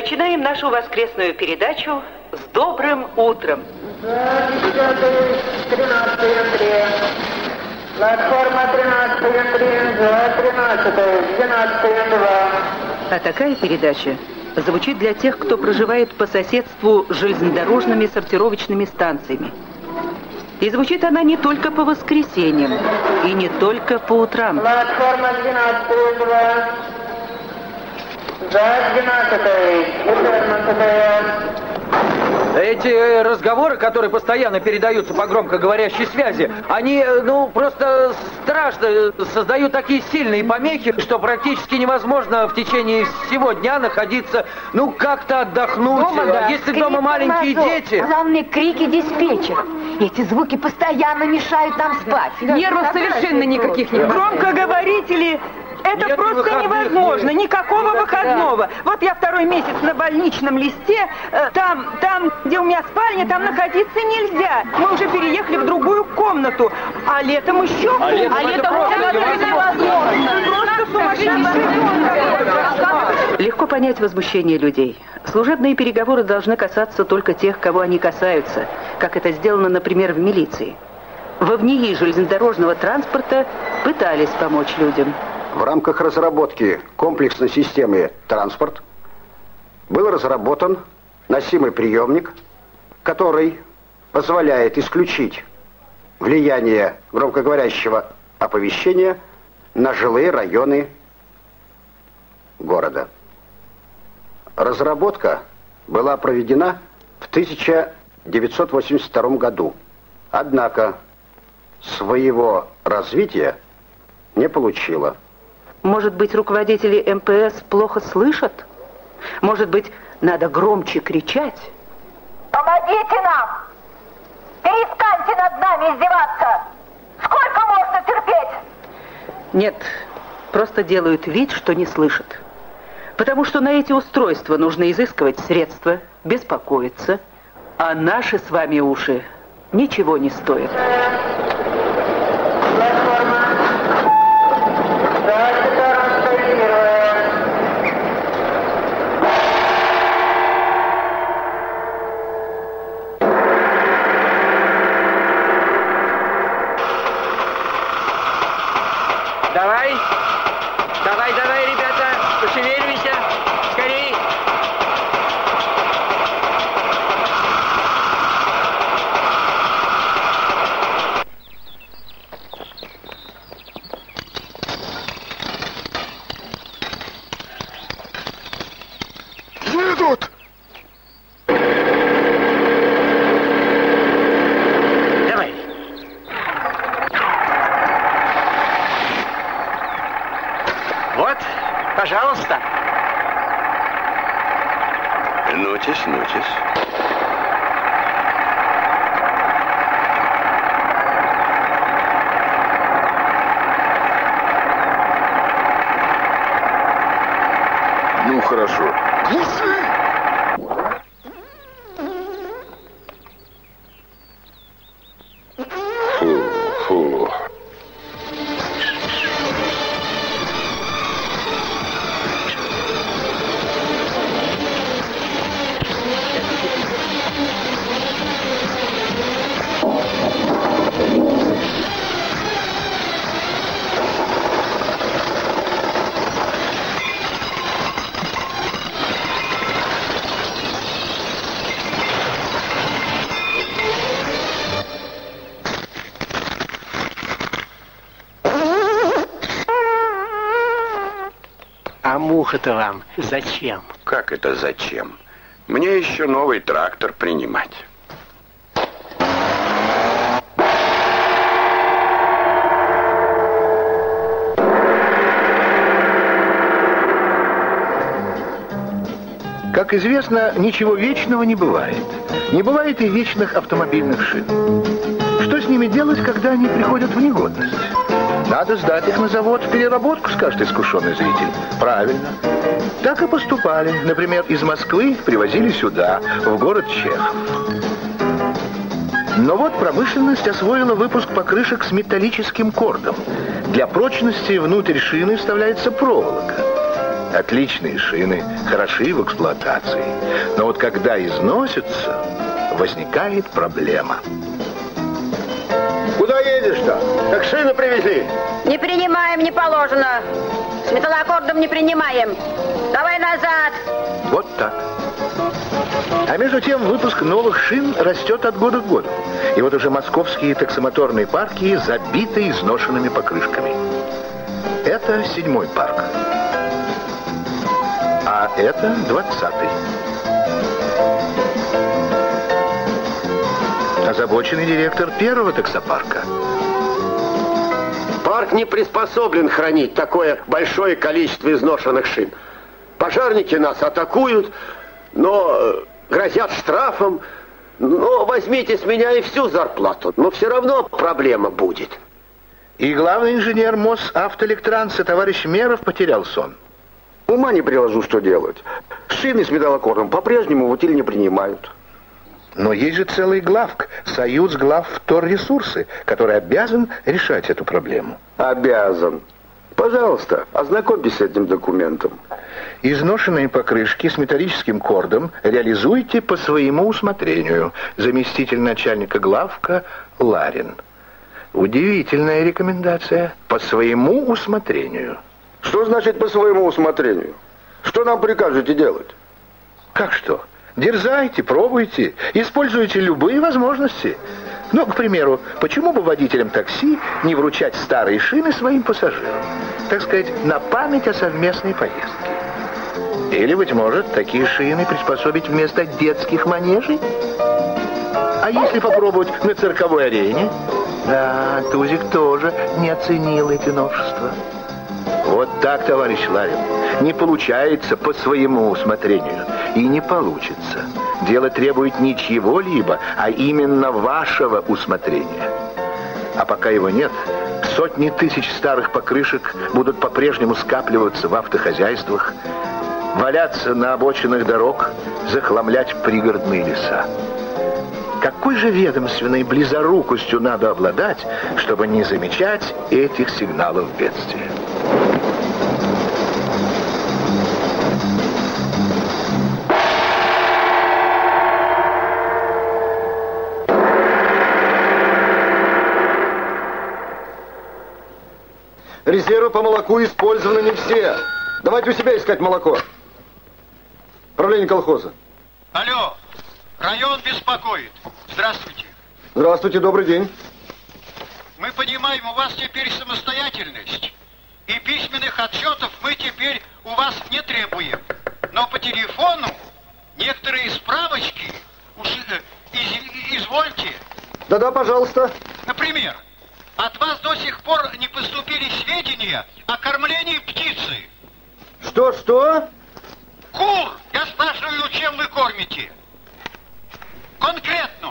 Начинаем нашу воскресную передачу с добрым утром. За 10-13 января. Платформа 13 января, за 13 12 2. А такая передача звучит для тех, кто проживает по соседству с железнодорожными сортировочными станциями. И звучит она не только по воскресеньям, и не только по утрам. Платформа 12 2. За 12 14. Эти разговоры, которые постоянно передаются по громкоговорящей связи, они, просто страшно создают такие сильные помехи, что практически невозможно в течение всего дня находиться, как-то отдохнуть. Дома, да. Если дома маленькие дети... Главные крики диспетчера. Эти звуки постоянно мешают нам спать. Нервов совершенно никаких нет. Громкоговорители... Это Нет просто выходных, невозможно, нет. Никакого выходного. Вот я 2-й месяц на больничном листе, там, где у меня спальня, там находиться нельзя. Мы уже переехали в другую комнату, а летом еще хуже. А летом это Просто сумасшедший. Легко понять возмущение людей. Служебные переговоры должны касаться только тех, кого они касаются, как это сделано, например, в милиции. Во ВНИИ железнодорожного транспорта пытались помочь людям. В рамках разработки комплексной системы «Транспорт» был разработан носимый приемник, который позволяет исключить влияние громкоговорящего оповещения на жилые районы города. Разработка была проведена в 1982 году, однако своего развития не получила. Может быть, руководители МПС плохо слышат? Может быть, надо громче кричать? Помогите нам! Перестаньте над нами издеваться! Сколько можно терпеть? Нет, просто делают вид, что не слышат. Потому что на эти устройства нужно изыскивать средства, беспокоиться, а наши с вами уши ничего не стоят. Давай, ребята, пошевеливайся, скорей. Едут! Давай. Вот, пожалуйста. Нутись. Ну, хорошо. Глуши! Фу. А муха-то вам зачем? Как это зачем? Мне еще новый трактор принимать. Как известно, ничего вечного не бывает. Не бывает и вечных автомобильных шин. Что с ними делать, когда они приходят в негодность? Надо сдать их на завод в переработку, скажет искушенный зритель. Правильно. Так и поступали. Например, из Москвы их привозили сюда, в город Чехов. Но вот промышленность освоила выпуск покрышек с металлическим кордом. Для прочности внутрь шины вставляется проволока. Отличные шины, хороши в эксплуатации. Но вот когда износятся, возникает проблема. Куда едешь-то? Как шины привезли? Не принимаем, не положено. С металлоаккордом не принимаем. Давай назад. Вот так. А между тем выпуск новых шин растет от года к году. И вот уже московские таксомоторные парки забиты изношенными покрышками. Это 7-й парк. А это 20-й. Озабоченный директор 1-го таксопарка. Парк не приспособлен хранить такое большое количество изношенных шин. Пожарники нас атакуют, но грозят штрафом. Но возьмите с меня и всю зарплату. Но все равно проблема будет. И главный инженер Мосавтоэлектртранса товарищ Меров потерял сон. Ума не приложу, что делать. Шины с металлокором по-прежнему в утиль не принимают. Но есть же целый главк, союз главвторресурсы, который обязан решать эту проблему. Обязан. Пожалуйста, ознакомьтесь с этим документом. Изношенные покрышки с металлическим кордом реализуйте по своему усмотрению. Заместитель начальника главка Ларин. Удивительная рекомендация. По своему усмотрению. Что значит по своему усмотрению? Что нам прикажете делать? Как что? Дерзайте, пробуйте, используйте любые возможности. Ну, к примеру, почему бы водителям такси не вручать старые шины своим пассажирам? Так сказать, на память о совместной поездке. Или, быть может, такие шины приспособить вместо детских манежей? А если попробовать на цирковой арене? Да, Тузик тоже не оценил эти новшества. Вот так, товарищ Ларин. Не получается по своему усмотрению. И не получится. Дело требует не чьего-либо, а именно вашего усмотрения. А пока его нет, сотни тысяч старых покрышек будут по-прежнему скапливаться в автохозяйствах, валяться на обочинах дорог, захламлять пригородные леса. Какой же ведомственной близорукостью надо обладать, чтобы не замечать этих сигналов бедствия? Резервы по молоку использованы не все. Давайте у себя искать молоко. Правление колхоза. Алло, район беспокоит. Здравствуйте. Здравствуйте, добрый день. Мы понимаем, у вас теперь самостоятельность. И письменных отчетов мы теперь у вас не требуем. Но по телефону некоторые справочки извольте. Да-да, пожалуйста. Например, от вас до сих пор не поступили сведения о кормлении птицы. Что? Кур! Я спрашиваю, чем вы кормите? Конкретно.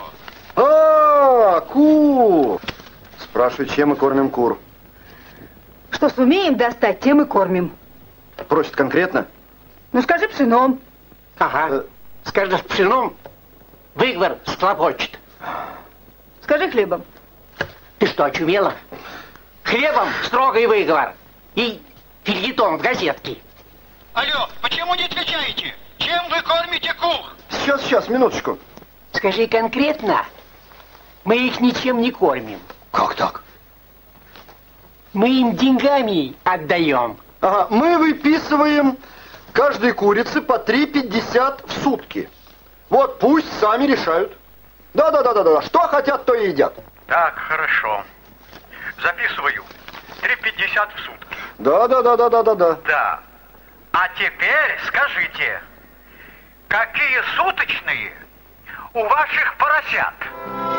Кур! Спрашиваю, чем мы кормим кур? Что сумеем достать, тем и кормим. Просит конкретно? Ну, скажи пшеном. Ага. Скажешь пшеном, выговор схлопочет. Скажи хлебом. Ты что, очумела? Хлебом строгий выговор. И фельетон в газетке. Алло, почему не отвечаете? Чем вы кормите кур? Сейчас, минуточку. Скажи конкретно. Мы их ничем не кормим. Как так? Мы им деньгами отдаем. Ага, мы выписываем каждой курице по 3,50 в сутки. Вот пусть сами решают. Да. Что хотят, то и едят. Так, хорошо. Записываю. 3,50 в сутки. Да. Да. А теперь скажите, какие суточные у ваших поросят?